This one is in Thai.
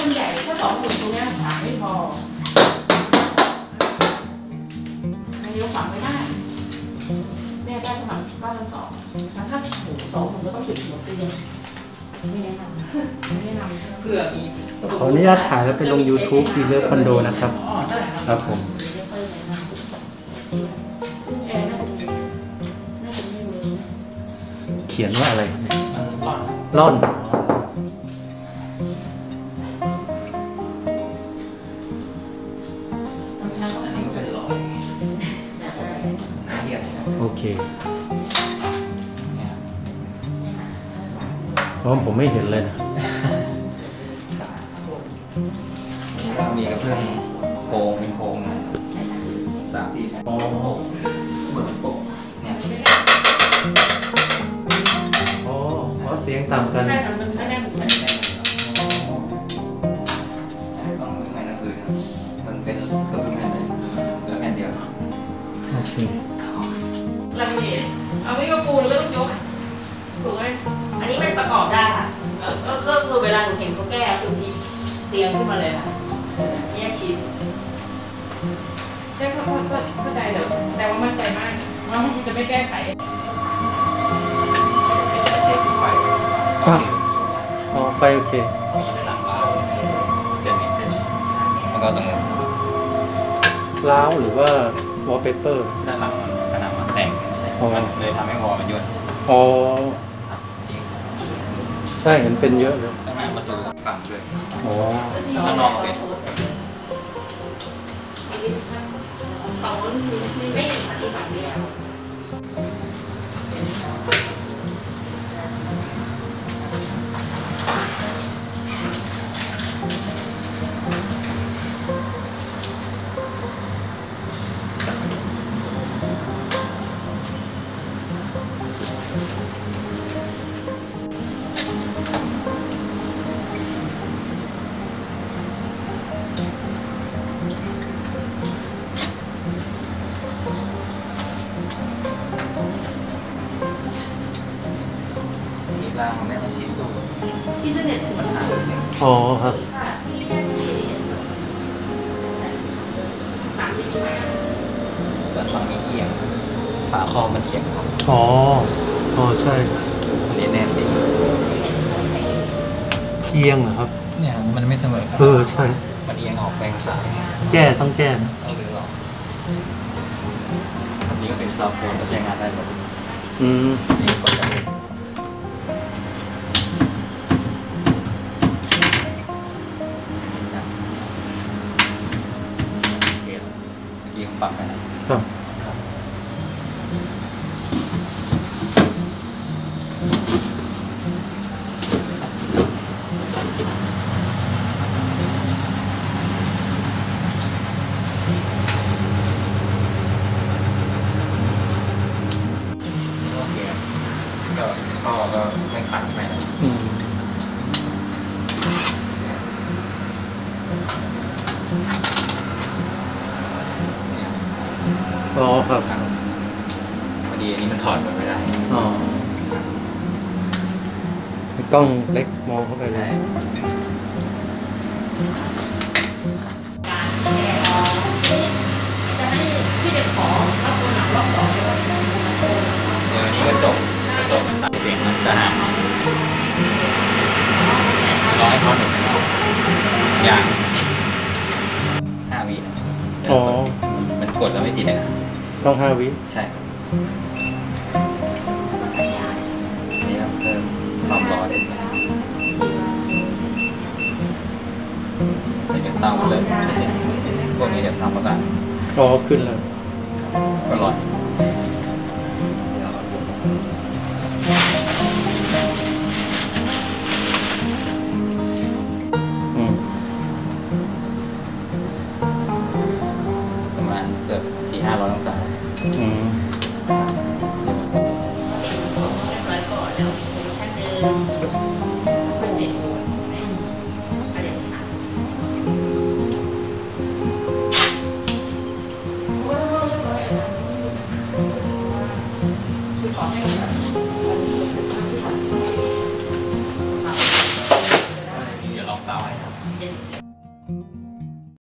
มันใหญ่ถ้า20,000ตรงนี้ขาไม่พอนายกฝังไม่ได้เนี่ยได้สมัคร9,200แล้วถ้า20,000ก็ต้องปิดหัวเตียงไม่แนะนำเผื่อมีขออนุญาตถ่ายแล้วไปลง YouTube ดีเลอร์คอนโดนะครับครับผมเขียนว่าอะไรร่อนโอเคเพราะผมไม่เห็นเลยนะมีกระเพื่อมโค้งเป็นโค้ง3 ที่โอ้เหมือนโป๊ะเนี่ยอ๋อเสียงต่ำกันใช่มันไม่ได้เหมือนกันต้องมือใหม่นั่นคือมันเป็นกระเพื่อมแผ่นเลยเหลือแผ่นเดียวโอเคลามิเนตเอาไม่ก็ปูนแล้วก็ต้องยกถูกไหมอันนี้มันประกอบได้ค่ะก็คือเวลาหนูเห็นเขาแก้คือที่เตียงขึ้นมาเลยค่ะแยกชิ้นได้เข้าใจเดี๋ยวแต่ว่ามั่นใจมากว่ามันจะไม่แก้ไขไฟอ๋อไฟโอเคมีในหลังบ้านเส้นแล้วก็ตรงล้าวหรือว่าวอลเปเปอร์ด้านหลังผนังมันแต่งมันเลยทำให้วอลมันย่นอ๋อใช่เห็นเป็นเยอะเลยข้างหน้าประตูฝั่งด้วยอ๋อข้างนอกเป็นฝั่งนู้นไม่เห็นฝั่งที่ฝั่งเดียวล่างไม่ต้องชิดตู้อินเทอร์เน็ตปัญหาเลยอ๋อครับส่วนฝั่งนี้เอียงฝาคอมันเอียงอ๋อใช่อันนี้แน่นดิเอียงเหรอครับเนี่ยมันไม่เสมอใช่มันเอียงออกแปลงซ้ายต้องแก้ต้องรื้อออกอันนี้ก็เป็นซอฟต์โฟนก็ใช้งานได้หมดกดได้ปรับไปนะครับโอเคก็ท่อก็ไม่ขัดไปนะอ๋อครับพอดีอันนี้มันถอดไม่ได้อ๋อกล้องเล็กมองเข้าไปเลยจะให้พี่เด็กขอรับตัวหนักรอบ2 เดี๋ยวนี้กระจกมันสั่นเสียงมันจะห่างร้อยท่อนหนึ่งอย่าง5 วินะมันกดแล้วไม่ติดเลยนะต้อง5 วิใช่นี่ครับเพิ่มความร้อนเดี๋ยวเตาเลยพวกนี้เดี๋ยวทำประกาศขึ้นเลยก็ร้อนประมาณเกือบ400-500 องศาเดี๋ยวลองเตาให้ครับเป็นอย่างนี้